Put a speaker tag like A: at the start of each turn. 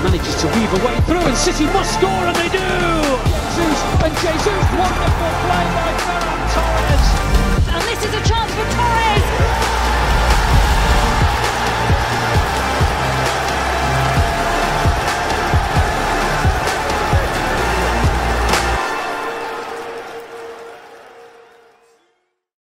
A: manages to weave a way through, and City must score, and they do! Jesus, wonderful play by Ferran Torres.